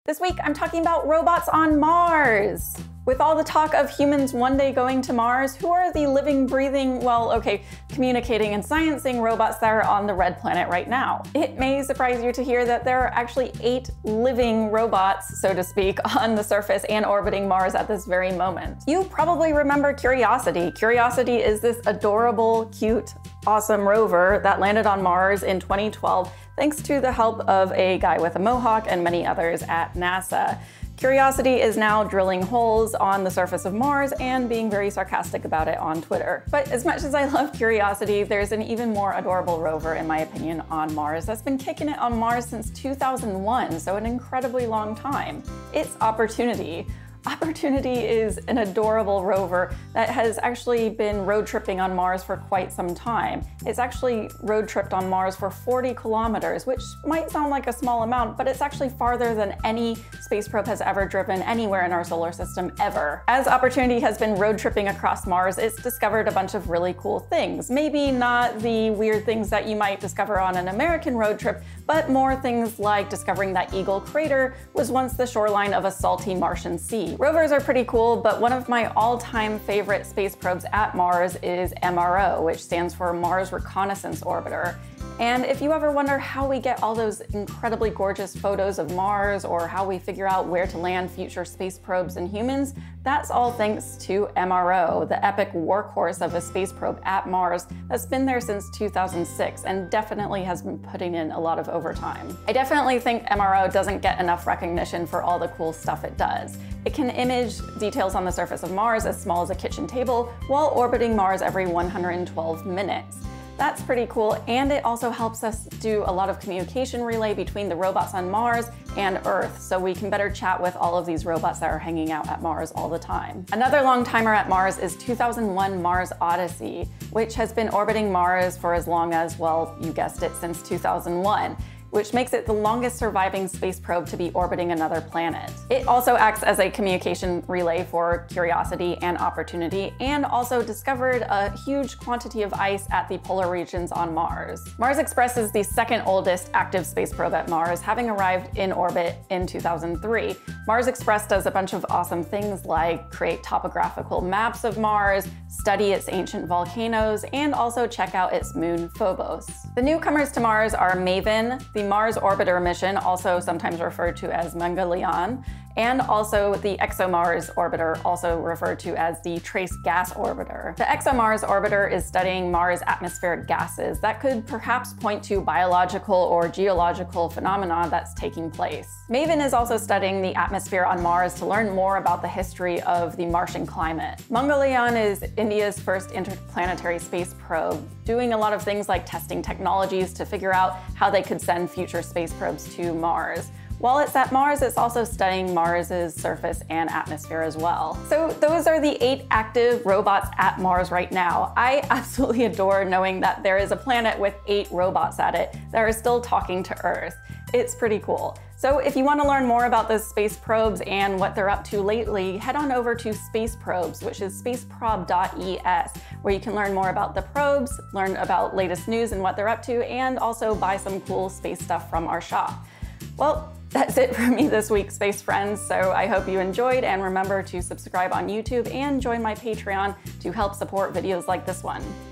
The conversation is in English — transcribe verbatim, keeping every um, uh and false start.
This week, I'm talking about robots on Mars. With all the talk of humans one day going to Mars, who are the living, breathing, well, okay, communicating and sciencing robots that are on the red planet right now? It may surprise you to hear that there are actually eight living robots, so to speak, on the surface and orbiting Mars at this very moment. You probably remember Curiosity. Curiosity is this adorable, cute, awesome rover that landed on Mars in twenty twelve thanks to the help of a guy with a mohawk and many others at NASA. Curiosity is now drilling holes on the surface of Mars and being very sarcastic about it on Twitter. But as much as I love Curiosity, there's an even more adorable rover, in my opinion, on Mars that's been kicking it on Mars since two thousand one, so an incredibly long time. It's Opportunity. Opportunity is an adorable rover that has actually been road tripping on Mars for quite some time. It's actually road tripped on Mars for forty kilometers, which might sound like a small amount, but it's actually farther than any space probe has ever driven anywhere in our solar system ever. As Opportunity has been road tripping across Mars, it's discovered a bunch of really cool things. Maybe not the weird things that you might discover on an American road trip, but more things like discovering that Eagle Crater was once the shoreline of a salty Martian sea. Rovers are pretty cool, but one of my all-time favorite space probes at Mars is M R O, which stands for Mars Reconnaissance Orbiter. And if you ever wonder how we get all those incredibly gorgeous photos of Mars or how we figure out where to land future space probes and humans, that's all thanks to M R O, the epic workhorse of a space probe at Mars that's been there since two thousand six and definitely has been putting in a lot of overtime. I definitely think M R O doesn't get enough recognition for all the cool stuff it does. It can image details on the surface of Mars as small as a kitchen table while orbiting Mars every one hundred twelve minutes. That's pretty cool, and it also helps us do a lot of communication relay between the robots on Mars and Earth, so we can better chat with all of these robots that are hanging out at Mars all the time. Another long timer at Mars is two thousand one Mars Odyssey, which has been orbiting Mars for as long as, well, you guessed it, since two thousand one. Which makes it the longest surviving space probe to be orbiting another planet. It also acts as a communication relay for Curiosity and Opportunity, and also discovered a huge quantity of ice at the polar regions on Mars. Mars Express is the second oldest active space probe at Mars, having arrived in orbit in two thousand three. Mars Express does a bunch of awesome things like create topographical maps of Mars, study its ancient volcanoes, and also check out its moon Phobos. The newcomers to Mars are MAVEN, the Mars Orbiter mission, also sometimes referred to as Mangalyaan, and also the ExoMars Orbiter, also referred to as the Trace Gas Orbiter. The ExoMars Orbiter is studying Mars' atmospheric gases that could perhaps point to biological or geological phenomena that's taking place. MAVEN is also studying the atmosphere on Mars to learn more about the history of the Martian climate. Mangalyaan is India's first interplanetary space probe, doing a lot of things like testing technologies to figure out how they could send future space probes to Mars. While it's at Mars, it's also studying Mars's surface and atmosphere as well. So those are the eight active robots at Mars right now. I absolutely adore knowing that there is a planet with eight robots at it that are still talking to Earth. It's pretty cool. So if you want to learn more about those space probes and what they're up to lately, head on over to Space Probes, which is space prob dot E S, where you can learn more about the probes, learn about latest news and what they're up to, and also buy some cool space stuff from our shop. Well, that's it for me this week, space friends, so I hope you enjoyed, and remember to subscribe on YouTube and join my Patreon to help support videos like this one.